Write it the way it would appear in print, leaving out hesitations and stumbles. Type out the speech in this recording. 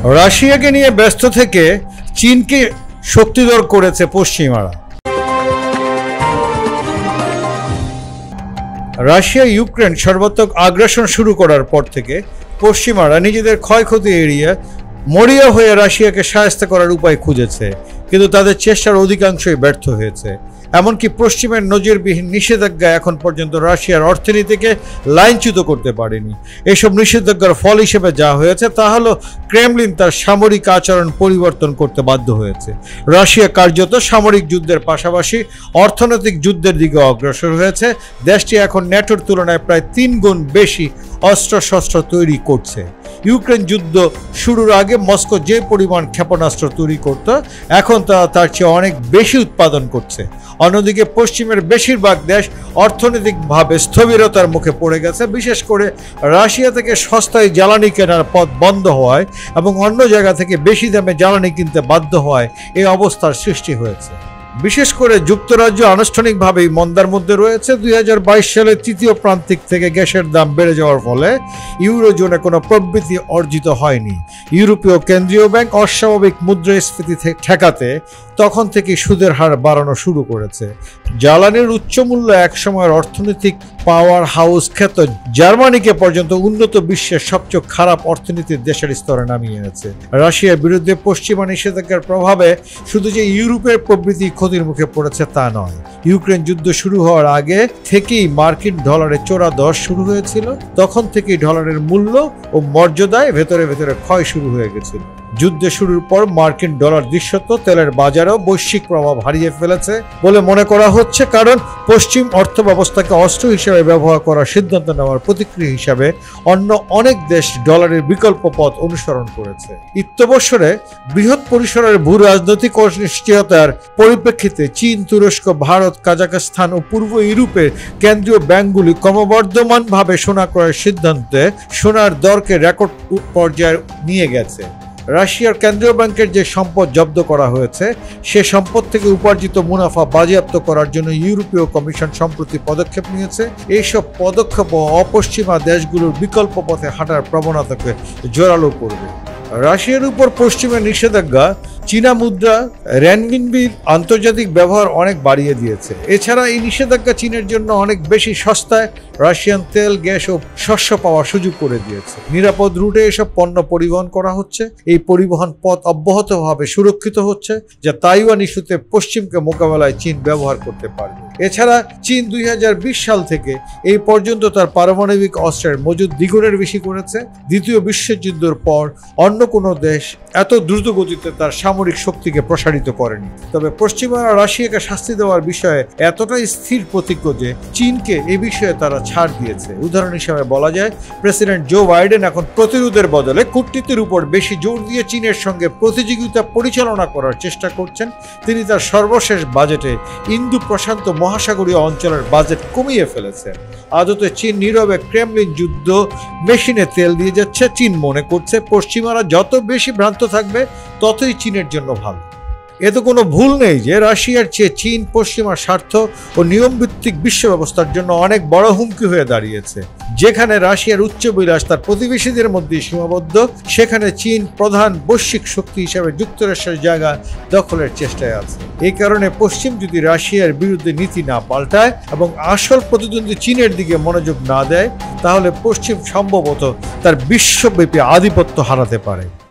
রাশিয়াকে নিয়ে ব্যস্ত থেকে চীনকে শক্তিধর করেছে পশ্চিমারা। রাশিয়া ইউক্রেন সর্বাত্মক আগ্রাসন শুরু করার পর থেকে পশ্চিমারা নিজেদের ক্ষয়ক্ষতি এড়িয়ে মরিয়া হয়ে রাশিয়াকে সাহায্য করার উপায় খুঁজেছে, কিন্তু তাদের চেষ্টার অধিকাংশই ব্যর্থ হয়েছে। এমনকি পশ্চিমের নজিরবিহীন নিষেধাজ্ঞা এখন পর্যন্ত রাশিয়ার অর্থনীতিকে লাইনচ্যুত করতে পারেনি। এসব নিষেধাজ্ঞার ফল হিসেবে যা হয়েছে তা হলো ক্রেমলিন তার সামরিক আচরণ পরিবর্তন করতে বাধ্য হয়েছে। রাশিয়া কার্যত সামরিক যুদ্ধের পাশাপাশি অর্থনৈতিক যুদ্ধের দিকে অগ্রসর হয়েছে। দেশটি এখন ন্যাটোর তুলনায় প্রায় 3 গুণ বেশি অস্ত্রশস্ত্র তৈরি করছে। ইউক্রেন যুদ্ধ শুরুর আগে মস্কো যে পরিমাণ ক্ষেপণাস্ত্র তৈরি করত, এখন তার চেয়ে অনেক বেশি উৎপাদন করছে। অন্যদিকে পশ্চিমের বেশিরভাগ দেশ অর্থনৈতিকভাবে স্থবিরতার মুখে পড়ে গেছে, বিশেষ করে রাশিয়া থেকে সস্তায় জ্বালানি কেনার পথ বন্ধ হওয়ায় এবং অন্য জায়গা থেকে বেশি দামে জ্বালানি কিনতে বাধ্য হওয়ায় এই অবস্থার সৃষ্টি হয়েছে। বিশেষ করে যুক্তরাজ্য আনুষ্ঠানিকভাবেই মন্দার মধ্যে রয়েছে। 2022 সালে তৃতীয় প্রান্তিক থেকে গ্যাসের দাম বেড়ে যাওয়ার ফলে ইউরোজোনে কোনো প্রবৃদ্ধি অর্জিত হয়নি। ইউরোপীয় কেন্দ্রীয় ব্যাংক অস্বাভাবিক মুদ্রাস্ফীতি ঠেকাতে তখন থেকে সুদের হার বাড়ানো শুরু করেছে। জ্বালানির উচ্চ মূল্য একসময়ের অর্থনৈতিক পাওয়ার হাউস খ্যাত জার্মানিকে পর্যন্ত উন্নত বিশ্বের সবচেয়ে খারাপ অর্থনীতির দেশের স্তরে নামিয়ে এনেছে। রাশিয়ার বিরুদ্ধে পশ্চিমা নিষেধাজ্ঞার প্রভাবে শুধু যে ইউরোপের প্রবৃদ্ধি ক্ষতির মুখে পড়েছে তা নয়, ইউক্রেন যুদ্ধ শুরু হওয়ার আগে থেকেই মার্কিন ডলারের চোরা দর শুরু হয়েছিল। তখন থেকেই ডলারের মূল্য ও মর্যাদায় ভেতরে ভেতরে ক্ষয় শুরু হয়ে গেছিল। যুদ্ধ শুরুর পর মার্কিন ডলার দৃশ্যত তেলের বাজারেও বৈশ্বিক প্রভাব হারিয়ে ফেলেছে বলে মনে করা হচ্ছে, কারণ পশ্চিম অর্থ ব্যবস্থাকে অস্ত্র হিসেবে ব্যবহার করার সিদ্ধান্ত নেওয়ার প্রতিক্রিয়া হিসাবে অন্য অনেক দেশ ডলারের বিকল্প পথ অনুসরণ করেছে। ইত্যবসরে বৃহৎ পরিসরের ভূ রাজনৈতিক অনিশ্চয়তার পরিপ্রেক্ষিতে চীন, তুরস্ক, ভারত, কাজাখস্তান ও পূর্ব ইউরোপের কেন্দ্রীয় ব্যাংকগুলি ক্রমবর্ধমানভাবে সোনা ক্রয়ের সিদ্ধান্তে সোনার দরকে রেকর্ড পর্যায়ে নিয়ে গেছে। রাশিয়ার কেন্দ্রীয় ব্যাংকের যে সম্পদ জব্দ করা হয়েছে, সে সম্পদ থেকে উপার্জিত মুনাফা বাজেয়াপ্ত করার জন্য ইউরোপীয় কমিশন সম্প্রতি পদক্ষেপ নিয়েছে। এইসব পদক্ষেপ অপশ্চিমা দেশগুলোর বিকল্প পথে হাঁটার প্রবণতাকে জোরালো করবে। রাশিয়ার উপর পশ্চিমের নিষেধাজ্ঞা চীনা মুদ্রা রেনমিনবির আন্তর্জাতিক ব্যবহার অনেক বাড়িয়ে দিয়েছে। এছাড়া এই নিষেধাজ্ঞা চীনের জন্য অনেক বেশি সস্তায় রাশিয়ান তেল, গ্যাস ও শস্য পাওয়ার সুযোগ করে দিয়েছে। নিরাপদ রুটে এসব পণ্য পরিবহন করা হচ্ছে। এই পরিবহন পথ অব্যাহতভাবে সুরক্ষিত হচ্ছে, যা তাইওয়ান ইস্যুতে পশ্চিমকে মোকাবেলায় চীন ব্যবহার করতে পারবে। এছাড়া চীন 2020 সাল থেকে এই পর্যন্ত তার পারমাণবিক অস্ত্রের মজুদ দ্বিগুণের বেশি করেছে। দ্বিতীয় বিশ্বযুদ্ধের পর অন্য কোনো দেশ এত দ্রুত গতিতে তার সামরিক শক্তিকে প্রসারিত করেনি। তবে পশ্চিমারা রাশিয়াকে শাস্তি দেওয়ার বিষয়ে এতটাই স্থির প্রতিজ্ঞ যে চীনকে এ বিষয়ে তারা ছাড় দিয়েছে। উদাহরণ হিসেবে বলা যায়, প্রেসিডেন্ট জো বাইডেন এখন প্রতিরোধের বদলে কূটনীতির উপর বেশি জোর দিয়ে চীনের সঙ্গে প্রতিযোগিতা পরিচালনা করার চেষ্টা করছেন। তিনি তার সর্বশেষ বাজেটে ইন্দো প্রশান্ত মহাসাগরীয় অঞ্চলের বাজেট কমিয়ে ফেলেছেন। আদতে চীন নীরবে ক্রেমলিন যুদ্ধ মেশিনে তেল দিয়ে যাচ্ছে। চীন মনে করছে পশ্চিমারা যত বেশি ভ্রান্ত থাকবে ততই চীনের জন্য ভালো। এতে কোনো ভুল নেই যে রাশিয়ার চেয়ে চীন পশ্চিমা স্বার্থ ও নিয়মভিত্তিক বিশ্ব ব্যবস্থার জন্য অনেক বড় হুমকি হয়ে দাঁড়িয়েছে। যেখানে রাশিয়ার উচ্চবিলাস তার প্রতিবেশীদের মধ্যে সীমাবদ্ধ, সেখানে চীন প্রধান বৈশ্বিক শক্তি হিসেবে যুক্তরাষ্ট্রের জায়গা দখলের চেষ্টায় আছে। এই কারণে পশ্চিম যদি রাশিয়ার বিরুদ্ধে নীতি না পাল্টায় এবং আসল প্রতিদ্বন্দ্বী চীনের দিকে মনোযোগ না দেয়, তাহলে পশ্চিম সম্ভবত তার বিশ্বব্যাপী আধিপত্য হারাতে পারে।